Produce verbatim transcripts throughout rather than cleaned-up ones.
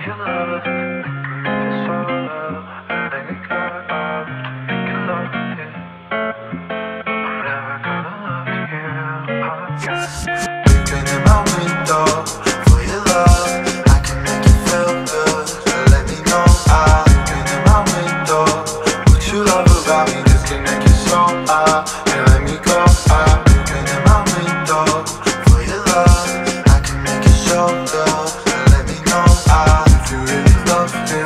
your love, it's all love. Let me go, make your love, yeah. I'm never gonna love you, yeah. Creeping in my window for your love. I can make you feel good, so let me know. I creeping in my window. What you love about me just can make you so high. And let me go. I creeping in my window for your love. I can make you so good, so let me know. I, if you really love me,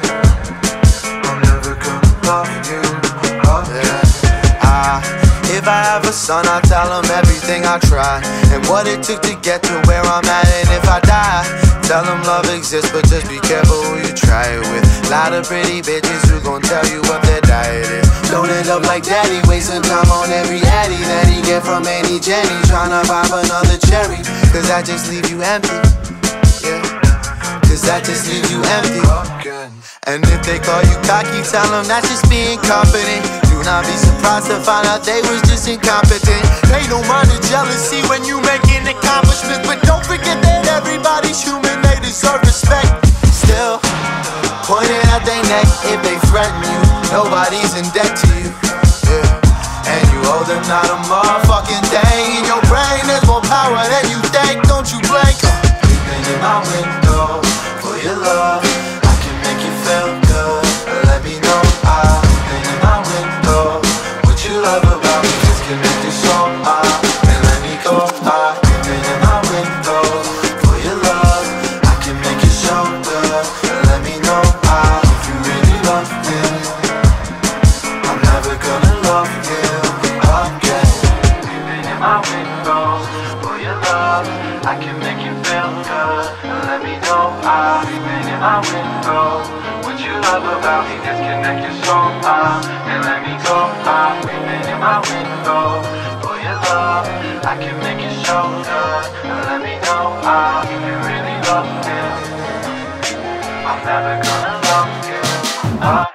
I'm never gonna love you. Love you. I, if I have a son, I'll tell him everything I tried and what it took to get to where I'm at. And if I die, tell him love exists, but just be careful who you try it with. Lot of pretty bitches who gon' tell you what their diet is. Don't end up like daddy, wasting time on every addy that he get from Annie Jenny, tryna pop another cherry, cause that just leave you empty. Yeah, cause that just leave you empty. And if they call you cocky, tell them that's just being confident. Do not be surprised to find out they was just incompetent. They don't mind the jealousy when you making accomplishments, but don't forget that everybody's human, they deserve respect. Still pointing at their neck if they threaten you. Nobody's in debt to you, yeah. And you owe them not a motherfucking thing. In your brain there's more power than you think. Don't you blink. Peeping in my window for your love. I can make you feel good, let me know. I peeping in my window. What you love about me just can make you so high. And let me go. I peeping in my window for your love. I can make you so good, let me know. I, if you really love me, I'm never gonna love you again. Peeping in my window for your love. I can make you feel good, let me know. I, peeping in my window. What you love about me disconnect your soul, ah, and let me go. I, peeping in my window for your love. I can make you so good, let me know. I, if you really love me, I'm never gonna love you. I